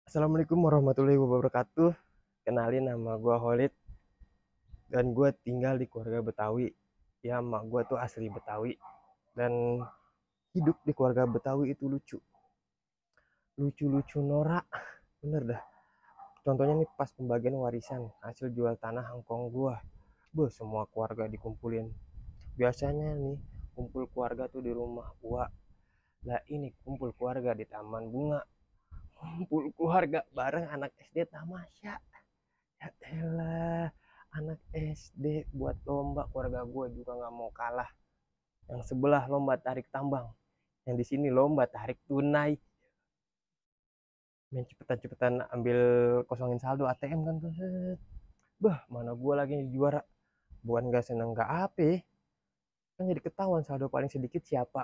Assalamualaikum warahmatullahi wabarakatuh. Kenalin, nama gue Holid dan gue tinggal di keluarga Betawi. Ya, emak gue tuh asli Betawi dan hidup di keluarga Betawi itu lucu norak, bener dah. Contohnya nih, pas pembagian warisan hasil jual tanah Hongkong gue, semua keluarga dikumpulin. Biasanya nih kumpul keluarga tuh di rumah gua, lah ini kumpul keluarga di taman bunga, kumpul keluarga bareng anak SD tamasya. Ya elah, anak SD buat lomba, keluarga gue juga nggak mau kalah. Yang sebelah lomba tarik tambang, yang di sini lomba tarik tunai. Main cepetan-cepetan ambil kosongin saldo ATM kan tuh. Bah, mana gue lagi juara. Bukan nggak seneng nggak apa, kan jadi ketahuan saldo paling sedikit siapa.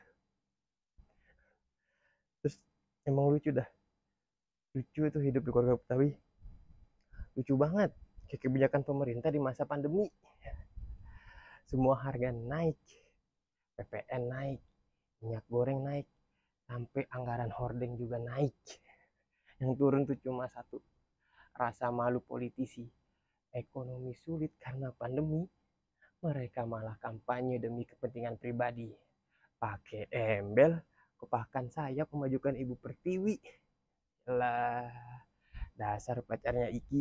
Terus emang lucu dah. Lucu itu hidup di keluarga Betawi. Lucu banget. Kayak kebijakan pemerintah di masa pandemi. Semua harga naik. PPN naik, minyak goreng naik, sampai anggaran hordeng juga naik. Yang turun tuh cuma satu, rasa malu politisi. Ekonomi sulit karena pandemi, mereka malah kampanye demi kepentingan pribadi. Pakai embel, kepakan saya pemajukan Ibu Pertiwi. Lah, dasar pacarnya Iki,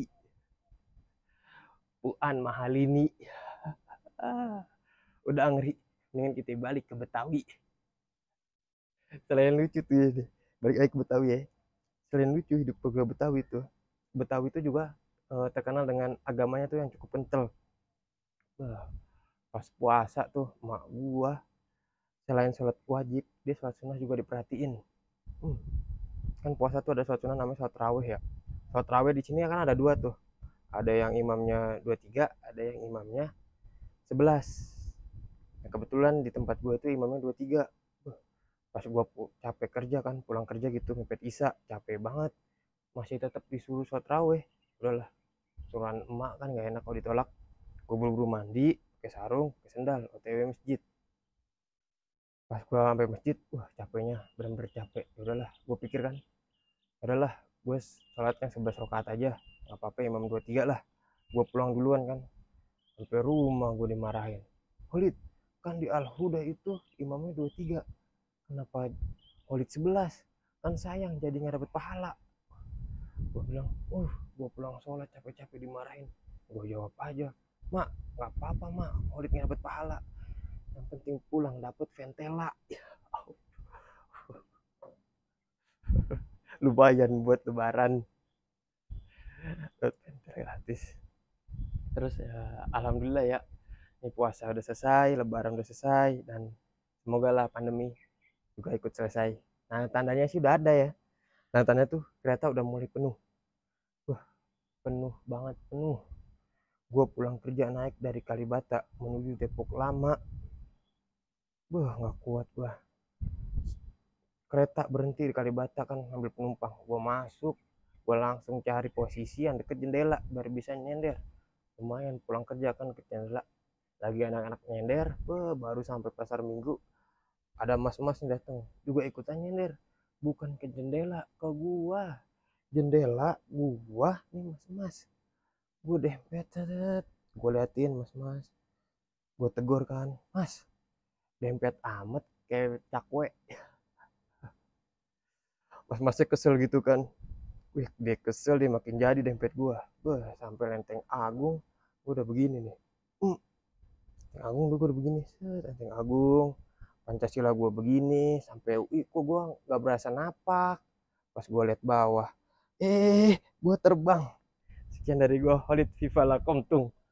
Puan Mahalini. Udah ngeri, mendingan kita balik ke Betawi. Selain lucu tuh ya, balik lagi ke Betawi ya. Selain lucu hidup keluarga Betawi tuh, Betawi itu juga terkenal dengan agamanya tuh yang cukup kental. Pas puasa tuh mak gua selain sholat wajib, dia sholat sunnah juga diperhatiin. Kan puasa tuh ada sholat sunnah namanya sholat raweh ya. Sholat raweh di sini kan ada dua tuh, ada yang imamnya 23, ada yang imamnya 11. Nah, kebetulan di tempat gua itu imamnya 23. Pas gua capek kerja kan, pulang kerja gitu mepet isya, capek banget, masih tetap disuruh sholat raweh. Udahlah, suruhan emak kan nggak enak kalau ditolak. Gue buru-buru mandi, pakai sarung, pakai sendal, OTW masjid. Pas gue sampai masjid, wah capeknya, bener-bener capek. Ya udahlah, gue pikir kan, udahlah, gue sholatnya 11 rakaat aja, nggak apa-apa, imam 23 lah. Gue pulang duluan kan, sampai rumah gue dimarahin. Holid, kan di Al-Huda itu imamnya 23, kenapa Holid 11? Kan sayang, jadi nggak dapet pahala. Gue bilang, gue pulang sholat capek-capek dimarahin. Gue jawab aja, mak, nggak apa-apa mak, Holid nggak dapet pahala, yang penting pulang dapet ventela. Lumayan buat lebaran, dapet ventela gratis. Terus ya alhamdulillah ya, ini puasa udah selesai, lebaran udah selesai, dan semoga lah pandemi juga ikut selesai. Nah, tandanya sih udah ada ya. Nah, tandanya tuh kereta udah mulai penuh. Wah, penuh banget, penuh. Gue pulang kerja naik dari Kalibata menuju Depok Lama. Nggak kuat gue. Kereta berhenti di Kalibata kan, ambil penumpang. Gue masuk, gue langsung cari posisi yang deket jendela biar bisa nyender. Lumayan pulang kerja kan ke jendela. Lagi anak-anak nyender, baru sampai pasar Minggu, ada mas-mas yang datang juga ikutan nyender. Bukan ke jendela, ke gua. Jendela gua nih mas-mas. Gue dempet, gue liatin mas-mas. Gue tegur kan, mas, dempet amat kayak cakwe. Mas-masnya kesel gitu kan. Wih, dia kesel, dia makin jadi dempet gua. Sampai Lenteng Agung gua udah begini nih. Lenteng Agung gua udah begini. Lenteng Agung, Pancasila gua begini, sampai UI kok gua nggak berasa napak. Pas gua lihat bawah, gua terbang. Sekian dari gua, Holid, Viva la Komtung.